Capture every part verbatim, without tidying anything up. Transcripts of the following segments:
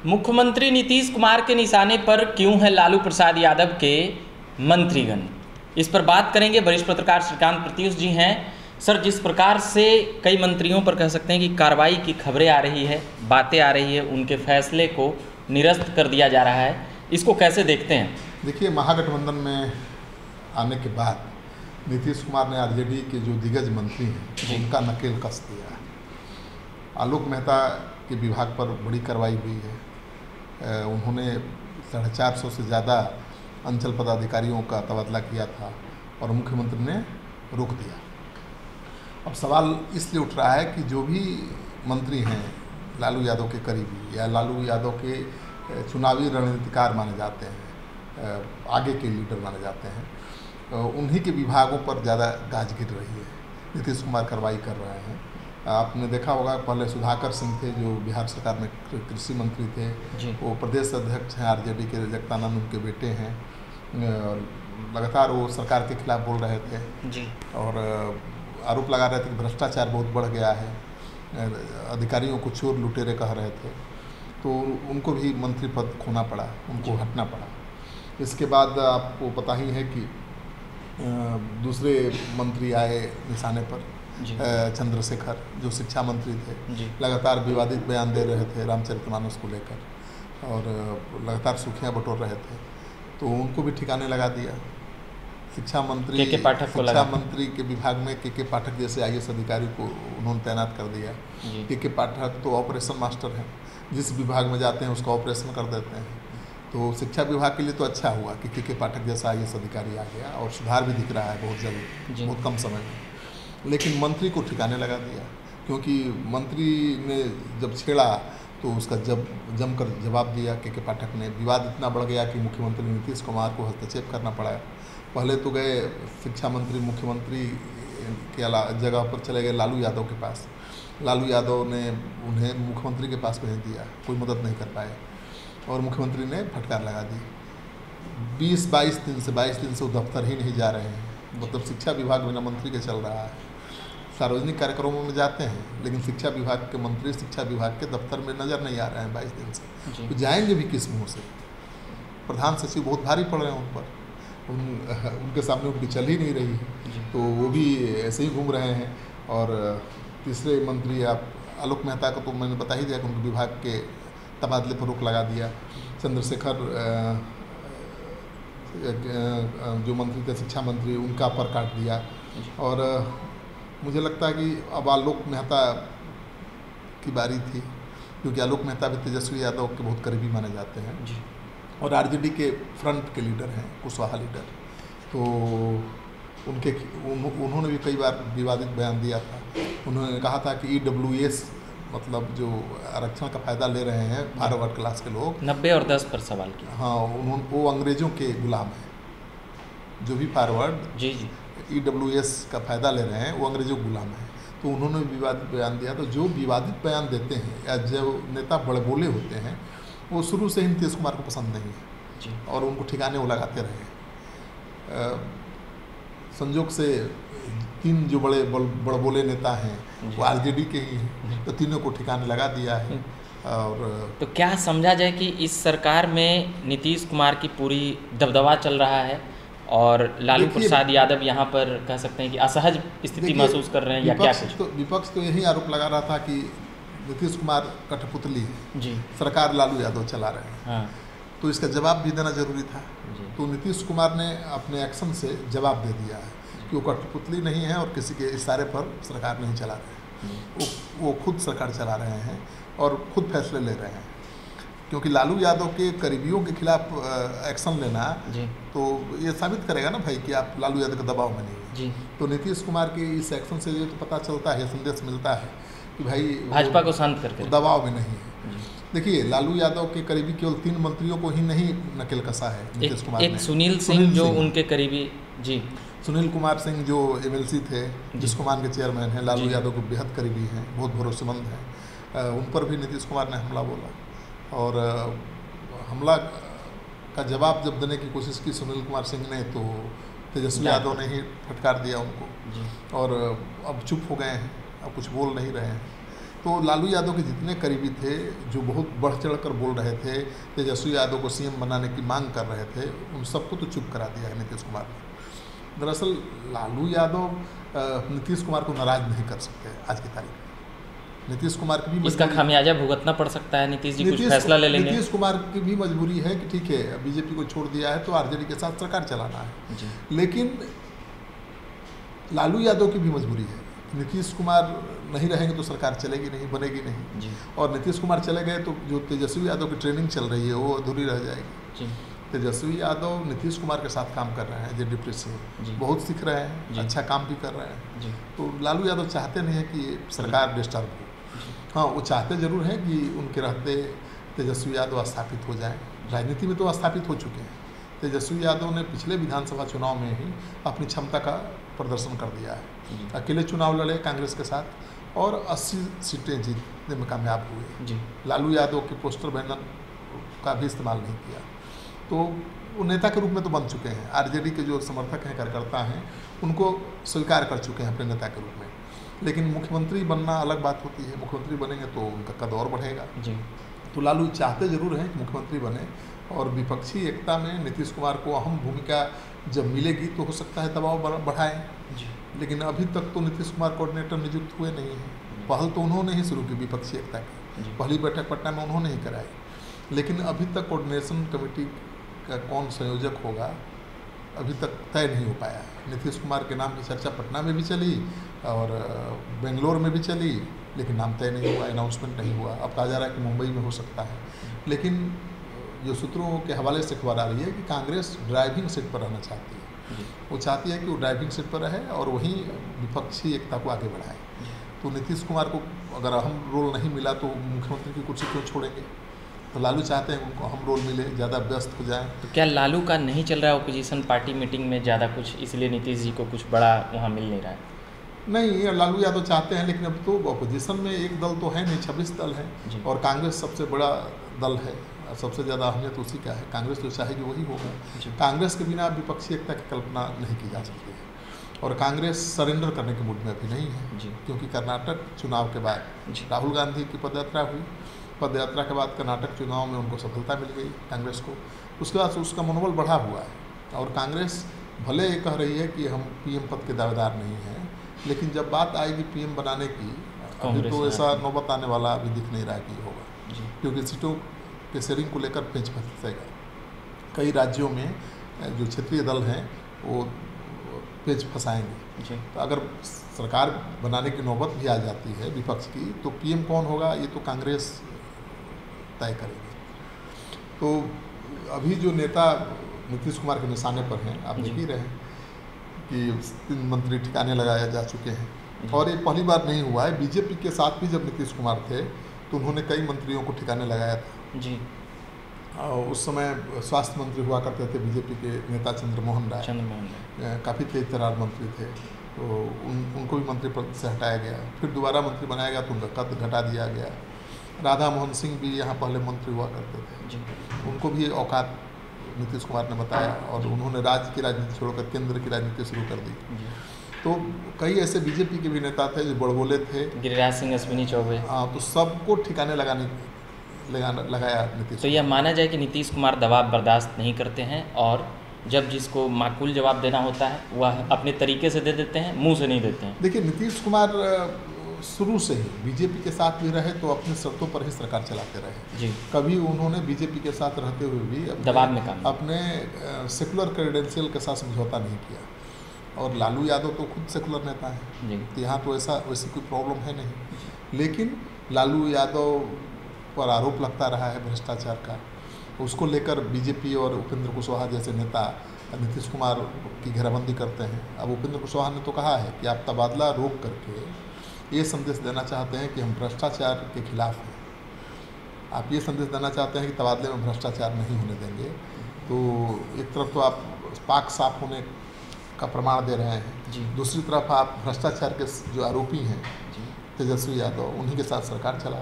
मुख्यमंत्री नीतीश कुमार के निशाने पर क्यों है लालू प्रसाद यादव के मंत्रीगण, इस पर बात करेंगे। वरिष्ठ पत्रकार श्रीकांत प्रत्युष जी हैं। सर, जिस प्रकार से कई मंत्रियों पर कह सकते हैं कि कार्रवाई की खबरें आ रही है, बातें आ रही है, उनके फैसले को निरस्त कर दिया जा रहा है, इसको कैसे देखते हैं? देखिए, महागठबंधन में आने के बाद नीतीश कुमार ने आरजेडी के जो दिग्गज मंत्री हैं उनका नकेल कस दिया है। आलोक मेहता के विभाग पर बड़ी कार्रवाई हुई है। उन्होंने साढ़े चार सौ से ज़्यादा अंचल पदाधिकारियों का तबादला किया था और मुख्यमंत्री ने रोक दिया। अब सवाल इसलिए उठ रहा है कि जो भी मंत्री हैं लालू यादव के करीबी या लालू यादव के चुनावी रणनीतिकार माने जाते हैं, आगे के लीडर माने जाते हैं, उन्हीं के विभागों पर ज़्यादा गाज गिर रही है। नीतीश कुमार कार्रवाई कर रहे हैं। आपने देखा होगा, पहले सुधाकर सिंह थे जो बिहार सरकार में कृषि मंत्री थे, वो प्रदेश अध्यक्ष हैं आरजेडी के, जगदानंद उनके बेटे हैं। लगातार वो सरकार के खिलाफ बोल रहे थे जी। और आरोप लगा रहे थे कि भ्रष्टाचार बहुत बढ़ गया है, अधिकारियों को चोर लुटेरे कह रहे थे, तो उनको भी मंत्री पद खोना पड़ा, उनको हटना पड़ा। इसके बाद आपको पता ही है कि दूसरे मंत्री आए निशाने पर, चंद्रशेखर जो शिक्षा मंत्री थे, लगातार विवादित बयान दे रहे थे रामचरितमानस को लेकर और लगातार सुर्खियां बटोर रहे थे, तो उनको भी ठिकाने लगा दिया। शिक्षा मंत्री के के पाठक को शिक्षा मंत्री के विभाग में के के पाठक जैसे आई ए एस अधिकारी को उन्होंने तैनात कर दिया। के के पाठक तो ऑपरेशन मास्टर हैं, जिस विभाग में जाते हैं उसका ऑपरेशन कर देते हैं। तो शिक्षा विभाग के लिए तो अच्छा हुआ कि के के पाठक जैसा आई ए एस अधिकारी आ गया और सुधार भी दिख रहा है बहुत जल्द, बहुत कम समय में। लेकिन मंत्री को ठिकाने लगा दिया, क्योंकि मंत्री ने जब छेड़ा तो उसका जब जमकर जवाब दिया के के पाठक ने। विवाद इतना बढ़ गया कि मुख्यमंत्री नीतीश कुमार को हस्तक्षेप करना पड़ा। पहले तो गए शिक्षा मंत्री मुख्यमंत्री के जगह पर चले गए लालू यादव के पास। लालू यादव ने उन्हें मुख्यमंत्री के पास भेज दिया, कोई मदद नहीं कर पाए और मुख्यमंत्री ने फटकार लगा दी। बीस बाईस दिन से बाईस दिन से वो दफ्तर ही नहीं जा रहे हैं। मतलब शिक्षा विभाग बिना मंत्री के चल रहा है। सार्वजनिक कार्यक्रमों में जाते हैं लेकिन शिक्षा विभाग के मंत्री शिक्षा विभाग के दफ्तर में नज़र नहीं आ रहे हैं बाईस दिन से। तो जाएंगे भी किस मुँह से? प्रधान सचिव बहुत भारी पड़ रहे हैं उन पर, उन उनके सामने उनकी चल ही नहीं रही है, तो वो भी ऐसे ही घूम रहे हैं। और तीसरे मंत्री आप आलोक मेहता को तो मैंने बता ही दिया कि उनके विभाग के तबादले पर रोक लगा दिया। चंद्रशेखर जो मंत्री थे शिक्षा मंत्री, उनका पर काट दिया। और मुझे लगता है कि अब आलोक मेहता की बारी थी, क्योंकि आलोक मेहता भी तेजस्वी यादव के बहुत करीबी माने जाते हैं जी। और आरजेडी के फ्रंट के लीडर हैं, कुशवाहा लीडर। तो उनके उन, उन्होंने भी कई बार विवादित बयान दिया था। उन्होंने कहा था कि ई डब्ल्यू एस मतलब जो आरक्षण का फ़ायदा ले रहे हैं फॉरवर्ड क्लास के लोग, नब्बे और दस पर सवाल किया। हाँ, उन्होंने वो अंग्रेज़ों के गुलाम हैं। जो भी forward G G E W S का फ़ायदा ले रहे हैं वो अंग्रेज़ों के गुलाम हैं। तो उन्होंने विवादित बयान दिया। तो जो विवादित बयान देते हैं या जो नेता बड़े बोले होते हैं वो शुरू से ही नीतीश कुमार को पसंद नहीं है जी। और उनको ठिकाने वो लगाते रहे। संजोग से तीन जो बड़े बड़बोले नेता हैं वो आरजेडी के ही हैं, तो तीनों को ठिकाने लगा दिया है। और तो क्या समझा जाए कि इस सरकार में नीतीश कुमार की पूरी दबदबा चल रहा है और लालू प्रसाद यादव यहाँ पर कह सकते हैं कि असहज स्थिति महसूस कर रहे हैं, या क्या कुछ? तो विपक्ष तो यही आरोप लगा रहा था कि नीतीश कुमार कठपुतली जी, सरकार लालू यादव चला रहे हैं। हाँ। तो इसका जवाब भी देना जरूरी था। तो नीतीश कुमार ने अपने एक्शन से जवाब दे दिया है कि वो कठपुतली नहीं है और किसी के इशारे पर सरकार नहीं चला रहे हैं। वो वो खुद सरकार चला रहे हैं और खुद फैसले ले रहे हैं। क्योंकि लालू यादव के करीबियों के खिलाफ एक्शन लेना जी। तो ये साबित करेगा ना भाई कि आप लालू यादव के दबाव में नहीं है जी। तो नीतीश कुमार के इस एक्शन से ये तो पता चलता है, संदेश मिलता है कि भाई भाजपा को शांत करके दबाव में नहीं है। देखिए, लालू यादव के करीबी केवल तीन मंत्रियों को ही नहीं नकेल कसा है नीतीश कुमार ने। एक सुनील सिंह जो उनके करीबी जी, सुनील कुमार सिंह जो एम एल सी थे, जिसकुमान के चेयरमैन हैं, लालू यादव के बेहद करीबी हैं, बहुत भरोसेमंद हैं। उन पर भी नीतीश कुमार ने हमला बोला और हमला का जवाब जब देने की कोशिश की सुनील कुमार सिंह ने, तो तेजस्वी यादव ने ही फटकार दिया उनको और अब चुप हो गए हैं, अब कुछ बोल नहीं रहे हैं। तो लालू यादव के जितने करीबी थे, जो बहुत बढ़ चढ़ कर बोल रहे थे, तेजस्वी यादव को सीएम बनाने की मांग कर रहे थे, उन सबको तो चुप करा दिया है नीतीश कुमार ने। दरअसल लालू यादव नीतीश कुमार को नाराज़ नहीं कर सकते आज की तारीख में। नीतीश कुमार की भी इसका खामियाजा भुगतना पड़ सकता है, नीतीश जी कुछ फैसला ले लेंगे। नीतीश कुमार की भी मजबूरी है कि ठीक है बीजेपी को छोड़ दिया है तो आरजेडी के साथ सरकार चलाना है, लेकिन लालू यादव की भी मजबूरी है। नीतीश कुमार नहीं रहेंगे तो सरकार चलेगी नहीं, बनेगी नहीं जी। और नीतीश कुमार चले गए तो जो तेजस्वी यादव की ट्रेनिंग चल रही है वो अधूरी रह जाएगी जी। तेजस्वी यादव नीतीश कुमार के साथ काम कर रहे हैं, जे डिप्टी सीएम, बहुत सीख रहे हैं, अच्छा काम भी कर रहे हैं जी। तो लालू यादव चाहते नहीं है कि सरकार डिस्टर्ब हो। हाँ, वो चाहते जरूर हैं कि उनके रहते तेजस्वी यादव स्थापित हो जाएं। राजनीति में तो स्थापित हो चुके हैं। तेजस्वी यादव ने पिछले विधानसभा चुनाव में ही अपनी क्षमता का प्रदर्शन कर दिया है। अकेले चुनाव लड़े कांग्रेस के साथ और अस्सी सीटें जीतने में कामयाब हुए जी। लालू यादव के पोस्टर बैनर का भी इस्तेमाल नहीं किया, तो वो नेता के रूप में तो बन चुके हैं। आरजेडी के जो समर्थक हैं, कार्यकर्ता हैं, उनको स्वीकार कर चुके हैं अपने नेता के रूप में। लेकिन मुख्यमंत्री बनना अलग बात होती है। मुख्यमंत्री बनेंगे तो उनका कद और बढ़ेगा जी। तो लालू चाहते जरूर हैं कि मुख्यमंत्री बने, और विपक्षी एकता में नीतीश कुमार को अहम भूमिका जब मिलेगी तो हो सकता है दबाव बढ़ाएं जी। लेकिन अभी तक तो नीतीश कुमार कोऑर्डिनेटर नियुक्त हुए नहीं हैं। पहल तो उन्होंने ही शुरू की विपक्षी एकता की, पहली बैठक पटना में उन्होंने ही कराई, लेकिन अभी तक कोऑर्डिनेशन कमेटी का कौन संयोजक होगा अभी तक तय नहीं हो पाया है। नीतीश कुमार के नाम की चर्चा पटना में भी चली और बेंगलोर में भी चली, लेकिन नाम तय नहीं हुआ, अनाउंसमेंट नहीं हुआ। अब कहा जा रहा है कि मुंबई में हो सकता है, लेकिन जो सूत्रों के हवाले से खबर आ रही है कि कांग्रेस ड्राइविंग सीट पर रहना चाहती है। वो चाहती है कि वो ड्राइविंग सीट पर रहे और वहीं विपक्षी एकता को आगे बढ़ाए। तो नीतीश कुमार को अगर अहम रोल नहीं मिला तो मुख्यमंत्री की कुर्सी क्यों छोड़ेंगे? तो लालू चाहते हैं उनको अहम रोल मिले, ज़्यादा व्यस्त हो जाएं। तो क्या लालू का नहीं चल रहा है ओपोजिशन पार्टी मीटिंग में ज़्यादा कुछ, इसलिए नीतीश जी को कुछ बड़ा वहाँ मिल नहीं रहा है? नहीं, लालू यादव चाहते हैं, लेकिन अब तो अपोजिशन में एक दल तो है नहीं, छब्बीस दल है और कांग्रेस सबसे बड़ा दल है। सबसे ज़्यादा अहमियत उसी का है। कांग्रेस जो चाहेगी वही होगा। कांग्रेस के बिना विपक्षी एकता की कल्पना नहीं की जा सकती है, और कांग्रेस सरेंडर करने के मूड में अभी नहीं है जी। क्योंकि कर्नाटक चुनाव के बाद राहुल गांधी की पदयात्रा हुई, पदयात्रा के बाद कर्नाटक चुनाव में उनको सफलता मिल गई कांग्रेस को। उसके बाद उसका मनोबल बढ़ा हुआ है, और कांग्रेस भले ये कह रही है कि हम पीएम पद के दावेदार नहीं हैं, लेकिन जब बात आएगी पीएम बनाने की, अभी तो ऐसा नौबत आने वाला अभी दिख नहीं रहा है कि होगा, क्योंकि सीटों के शेयरिंग को लेकर पेंच फंसेगा। कई राज्यों में जो क्षेत्रीय दल हैं वो पेंच फंसाएंगे। तो अगर सरकार बनाने की नौबत भी आ जाती है विपक्ष की, तो पीएम कौन होगा ये तो कांग्रेस तय करेगी। तो अभी जो नेता नीतीश कुमार के निशाने पर हैं, आप देख ही रहे हैं कि तीन मंत्री ठिकाने लगाए जा चुके हैं, और ये पहली बार नहीं हुआ है। बीजेपी के साथ भी जब नीतीश कुमार थे तो उन्होंने कई मंत्रियों को ठिकाने लगाया था जी। और उस समय स्वास्थ्य मंत्री हुआ करते थे बीजेपी के नेता चंद्रमोहन राय, चंद्रमोहन राय काफ़ी तेज तर्रार मंत्री थे, तो उन उनको भी मंत्री पद से हटाया गया। फिर दोबारा मंत्री बनाया गया तो उनका कद घटा दिया गया। राधा मोहन सिंह भी यहाँ पहले मंत्री हुआ करते थे जी। उनको भी औकात नीतीश कुमार ने बताया, और उन्होंने राज्य की राजनीति छोड़कर केंद्र की राजनीति शुरू कर दी। तो कई ऐसे बीजेपी के भी नेता थे जो बड़बोले थे, गिरिराज सिंह, अश्विनी चौबे, हाँ, तो सबको ठिकाने लगाने लगाना लगाया नीतीश। तो यह माना जाए कि नीतीश कुमार दबाव बर्दाश्त नहीं करते हैं, और जब जिसको माकूल जवाब देना होता है वह अपने तरीके से दे देते हैं, मुंह से नहीं देते हैं। देखिए, नीतीश कुमार शुरू से ही बीजेपी के साथ भी रहे तो अपनी शर्तों पर ही सरकार चलाते रहे जी। कभी उन्होंने बीजेपी के साथ रहते हुए भी दबाव में काम अपने सेकुलर क्रेडेंशियल के साथ समझौता नहीं किया। और लालू यादव तो खुद सेकुलर नेता है, तो यहाँ तो ऐसा वैसी कोई प्रॉब्लम है नहीं। लेकिन लालू यादव पर आरोप लगता रहा है भ्रष्टाचार का, उसको लेकर बीजेपी और उपेंद्र कुशवाहा जैसे नेता नीतीश कुमार की घेराबंदी करते हैं। अब उपेंद्र कुशवाहा ने तो कहा है कि आप तबादला रोक करके ये संदेश देना चाहते हैं कि हम भ्रष्टाचार के खिलाफ हैं। आप ये संदेश देना चाहते हैं कि तबादले में भ्रष्टाचार नहीं होने देंगे। तो एक तरफ तो आप पाक साफ होने का प्रमाण दे रहे हैं जी। दूसरी तरफ आप भ्रष्टाचार के जो आरोपी हैं तेजस्वी यादव, उन्हीं के साथ सरकार चला रहे हैं।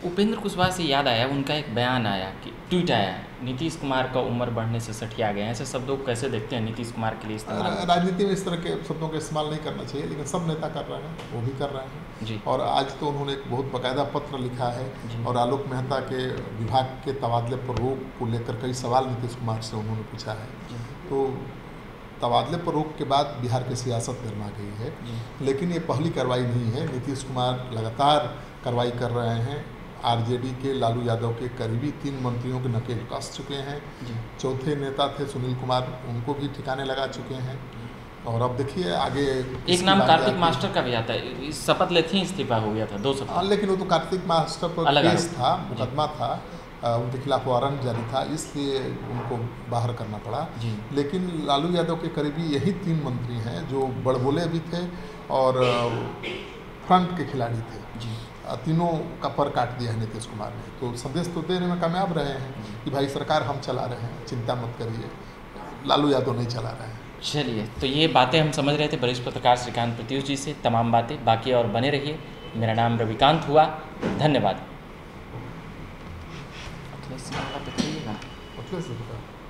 उपेंद्र कुशवाहा से याद आया, उनका एक बयान आया कि ट्वीट आया, नीतीश कुमार का उम्र बढ़ने से सठिया गए हैं। ऐसे शब्दों को कैसे देखते हैं नीतीश कुमार के लिए इस्तेमाल? राजनीति में इस तरह के शब्दों का इस्तेमाल नहीं करना चाहिए, लेकिन सब नेता कर रहे हैं, वो भी कर रहे हैं जी। और आज तो उन्होंने एक बहुत बाकायदा पत्र लिखा है और आलोक मेहता के विभाग के तबादले पर रोक को लेकर कई सवाल नीतीश कुमार से उन्होंने पूछा है। तो तबादले पर रोक के बाद बिहार की सियासत गर्मा गई है, लेकिन ये पहली कार्रवाई नहीं है। नीतीश कुमार लगातार कार्रवाई कर रहे हैं। आरजेडी के लालू यादव के करीबी तीन मंत्रियों के नकेल कस चुके हैं। चौथे नेता थे सुनील कुमार, उनको भी ठिकाने लगा चुके हैं। और अब देखिए आगे एक नाम कार्तिक मास्टर का भी आता है, शपथ लेते ही इस्तीफा हो गया था दो सप्ताह। हाँ, लेकिन वो तो कार्तिक मास्टर पर केस था, मुकदमा था, उनके खिलाफ वारंट जारी था, इसलिए उनको बाहर करना पड़ा। लेकिन लालू यादव के करीबी यही तीन मंत्री हैं जो बड़बोले भी थे और फ्रंट के खिलाड़ी थे। तीनों का पर काट दिया है नीतीश कुमार ने। तो संदेश तो देने में कामयाब रहे हैं कि भाई सरकार हम चला रहे हैं, चिंता मत करिए, लालू यादव नहीं चला रहे हैं। चलिए, तो ये बातें हम समझ रहे थे वरिष्ठ पत्रकार श्रीकांत प्रत्युष जी से, तमाम बातें बाकी और बने रहिए। मेरा नाम रविकांत हुआ, धन्यवाद।